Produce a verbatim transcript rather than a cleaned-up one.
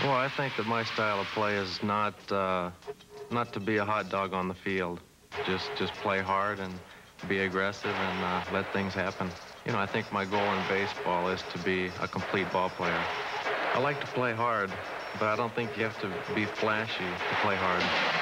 Well, I think that my style of play is not uh, not to be a hot dog on the field. Just just play hard and be aggressive and uh, let things happen. You know, I think my goal in baseball is to be a complete ball player. I like to play hard, but I don't think you have to be flashy to play hard.